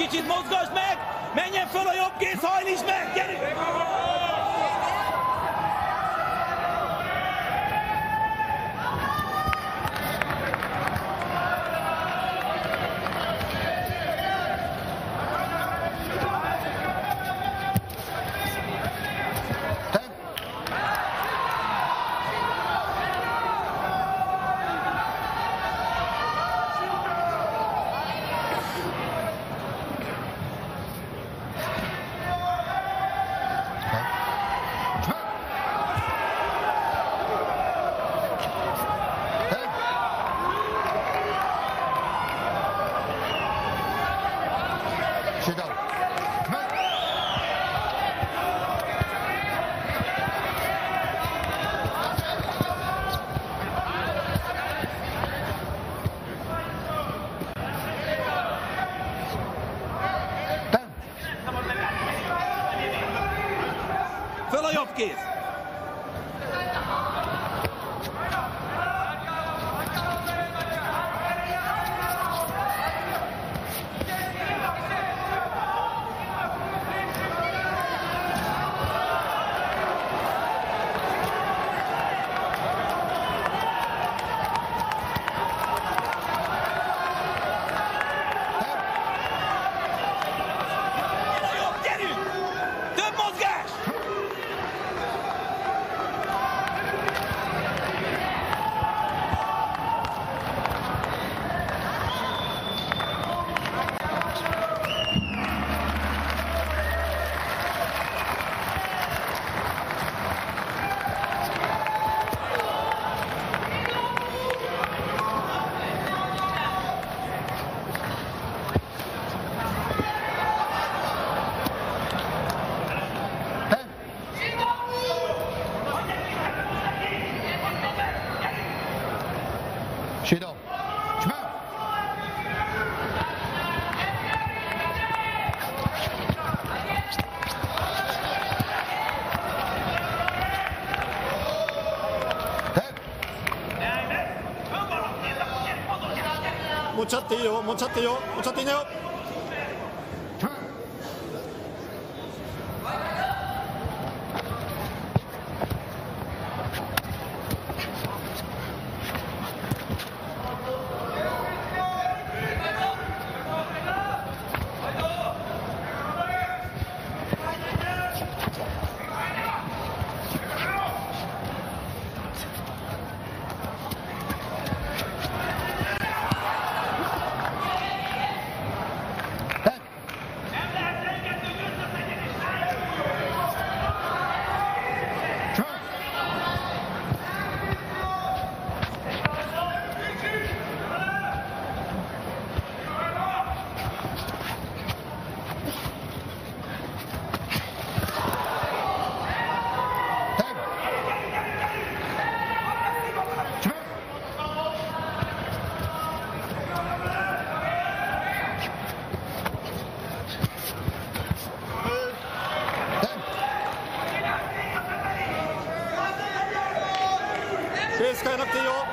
kicsit mozgasd meg! Menjen föl a jobb kéz, hajlítsd meg! Gyerünk! Föl a jobb kéz! Judo. Come on. 持っちゃっていいよ、持っちゃっていいよ、持っちゃっていいんだよ。ペース変えなくていいよ。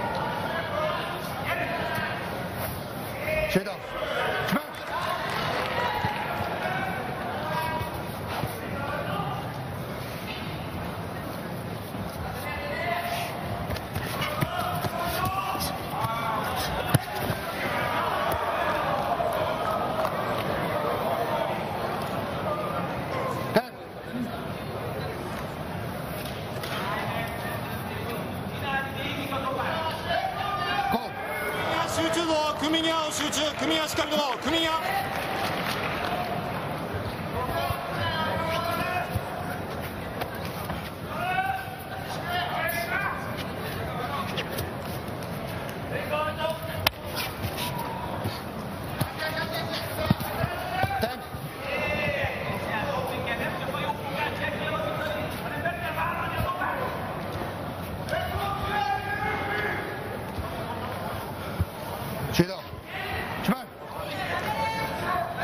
Judo. Come on. Go. 集中度、組み合う集中、組み合しっかりと組み合。 Judo. Come on.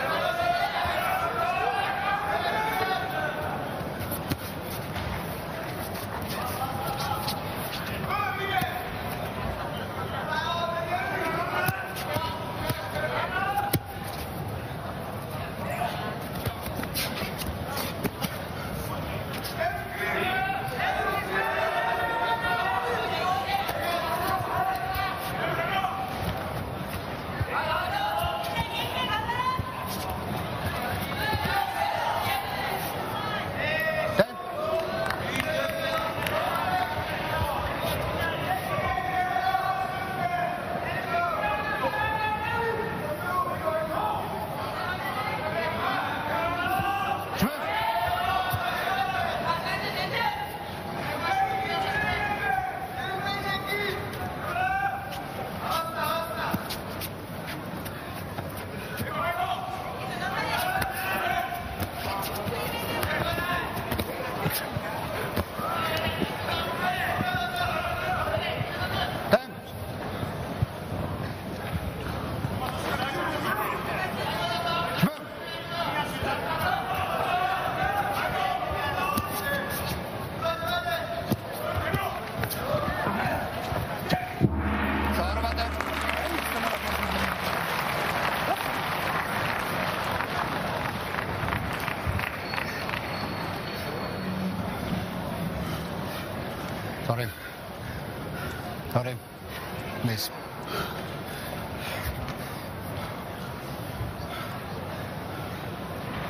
Sorry. Sorry. Miss.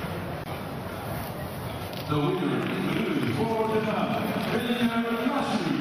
The winner for the Mashu.